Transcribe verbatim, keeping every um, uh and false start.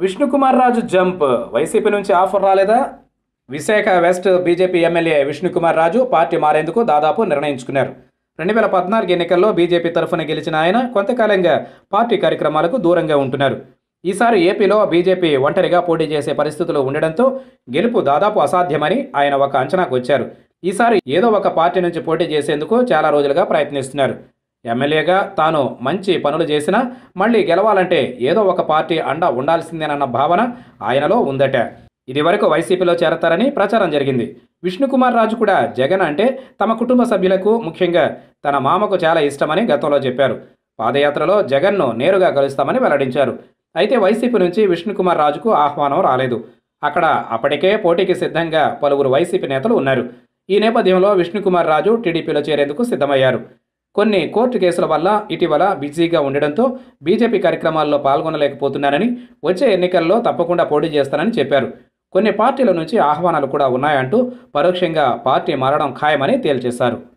Vishnukumar Raju jump YCP నుంచి offer రాలేదా? Visakha west BJP MLA Vishnukumar Raju party మారేందుకు దాదాపు నిర్ణయించుకున్నారు. రెండు వేల పద్నాలుగు ఎన్నికల్లో బీజేపీ తరఫున గెలిచిన ఆయన కొంతకాలంగా పార్టీ కార్యక్రమాలకు దూరంగా ఉంటున్నారు. ఈసారి ఏపీలో బీజేపీ ఒంటరిగా పోటీ చేసే పరిస్థితులు ఉండడంతో గెలుపు దాదాపు అసాధ్యమని ఆయన ఒక అంచనాకు వచ్చారు. ఈసారి ఏదో ఒక పార్టీ నుంచి పోటీ చేసేందుకు చాలా రోజులుగా ప్రయత్నిస్తున్నారు. ఎమ్మెల్యేగా తాను మంచి పనులు చేసినా మళ్ళీ గెలవాలంటే ఏదో ఒక పార్టీ అండ ఉండాల్సిందేనన్న భావన ఆయనలో ఉందట. ఇది వరకు వైసీపీలో చేరతారని ప్రచారం జరిగింది. విష్ణుకుమార్ రాజు కూడా జగన్ అంటే తమ కుటుంబ సభ్యులకు, ముఖ్యంగా తన మామకు చాలా ఇష్టమని గతంలో చెప్పారు. పాదయాత్రలో జగన్ను నేరుగా కలుస్తామని వెల్లడించారు. అయితే వైసీపీ నుంచి విష్ణుకుమార్ రాజుకు ఆహ్వానం రాలేదు. అక్కడ అప్పటికే పోటీకి సిద్ధంగా పలువురు వైసీపీ నేతలు ఉన్నారు. ఈ నేపథ్యంలో విష్ణుకుమార్ రాజు టీడీపీలో చేరేందుకు సిద్ధమయ్యారు. కొన్ని కోర్టు కేసుల వల్ల ఇటీవల బిజీగా ఉండడంతో బీజేపీ కార్యక్రమాల్లో పాల్గొనలేకపోతున్నానని, వచ్చే ఎన్నికల్లో తప్పకుండా పోటీ చేస్తానని చెప్పారు. కొన్ని పార్టీల నుంచి ఆహ్వానాలు కూడా ఉన్నాయంటూ పరోక్షంగా పార్టీ మారడం ఖాయమని తేల్చేశారు.